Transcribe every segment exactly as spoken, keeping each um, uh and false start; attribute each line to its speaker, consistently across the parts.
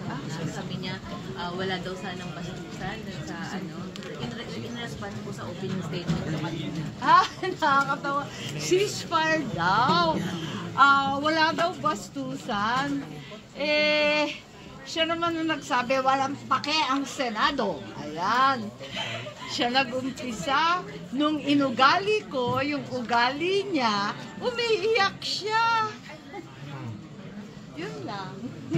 Speaker 1: ah, sabi niya, uh, wala daw sanang bastusan sa ano, in, in response po sa opening statement ng kanina.
Speaker 2: Ah, nakakatawa. Ceasefire daw. Uh, wala daw bastusan. Eh, siya naman ang nagsabi, walang pake ang Senado. Ayan. Siya nag-umpisa. Nung inugali ko, yung ugali niya, umiiyak siya. Yun lang.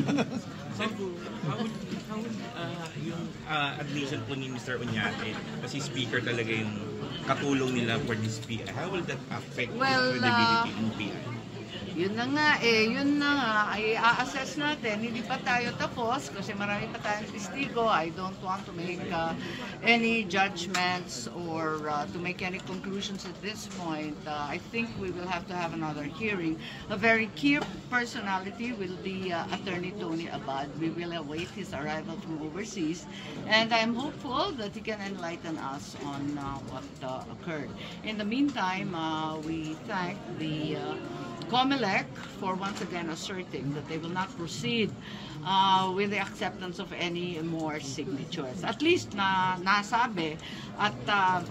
Speaker 3: So, how would, how would uh, yung uh, admission po ni Mister Oñate, kasi speaker talaga yung katulong nila for this P I, how will that affect
Speaker 2: Well,
Speaker 3: the credibility
Speaker 2: uh,
Speaker 3: in P I?
Speaker 2: Yun na nga eh, yun na nga, ay a-assess natin. Hindi pa tayo tapos kasi marami pa tayong testigo. I don't want to make uh, any judgments or uh, to make any conclusions at this point. Uh, I think we will have to have another hearing. A very key personality will be uh, Attorney Tony Abad. We will await his arrival from overseas, and I'm hopeful that he can enlighten us on uh, what uh, occurred. In the meantime, uh, we thank the uh, COMELEC for once again asserting that they will not proceed uh, with the acceptance of any more signatures. At least na nasabi at uh,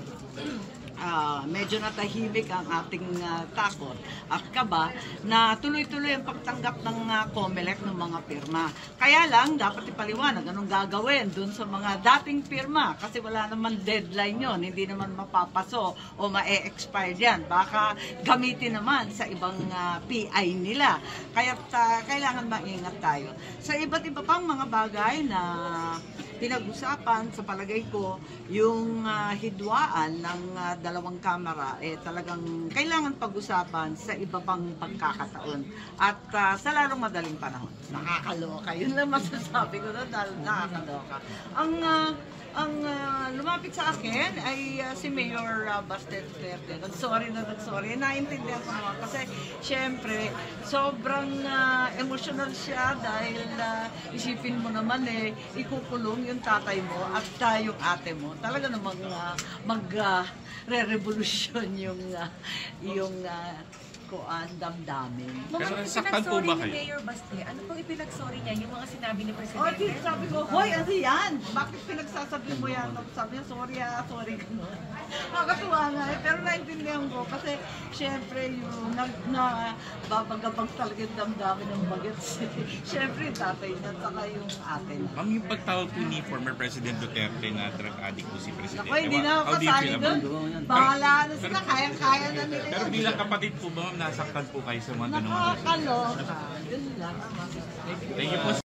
Speaker 2: uh, medyo natahimik ang ating uh, takot at kaba na tuloy-tuloy ang pagtanggap ng uh, COMELEC ng mga pirma. Kaya lang, dapat ipaliwanag anong gagawin dun sa mga dating pirma kasi wala naman deadline yon, hindi naman mapapaso o ma-e-expire yan. Baka gamitin naman sa ibang uh, P I nila. Kaya uh, kailangan maingat tayo. Sa iba't iba pang mga bagay na pinag-usapan, sa palagay ko, yung uh, hidwaan ng uh, dalawang kamera, eh talagang kailangan pag-usapan sa iba pang pagkakataon. At uh, sa lalong madaling panahon. Nakakaloka. Yun lang masasabi ko doon, dahil nakakaloka. Ang uh, ang uh, lumapit sa akin ay uh, si Mayor uh, Baste Duterte. Nag-sorry na nag-sorry. Naintindihan ko naman kasi syempre sobrang uh, emotional siya dahil uh, isipin mo naman eh ikukulong yung tatay mo at uh, yung ate mo. Talaga namang uh, mag-re-revolution uh, yung uh, yung uh, kuan damdamin.
Speaker 3: Pero
Speaker 4: Mga
Speaker 3: nasaktan po ba
Speaker 4: ni
Speaker 3: kayo?
Speaker 4: Mayor Baste, ano pong ipinagsorry niya? Yung mga sinabi ni
Speaker 2: O,
Speaker 4: Presidente?
Speaker 2: oh, sabi ko, hoy, ano yan? Bakit pinagsasabi mo yan? Sabi niya, sorry ah, sorry gano'n. Nakakatuwa nga eh, pero naintindihan ko kasi syempre yung nag, na babagabag talaga yung damdamin ng bagets. Syempre yung tatay niya at saka yung ate niya.
Speaker 3: Ma'am, yung pagtawag po ni former President Duterte na drug addict po si Presidente.
Speaker 2: Ako, hindi na ako
Speaker 3: How do you
Speaker 2: kasali
Speaker 3: feel
Speaker 2: doon.
Speaker 3: about it?
Speaker 2: Bahala na sila, kayang-kaya na nila
Speaker 3: Pero
Speaker 2: yan.
Speaker 3: bilang kapatid po ba, ma'am, nasaktan po kayo sa mga ganung mga
Speaker 2: Nakakaloka. Yun lang.
Speaker 3: Thank you po.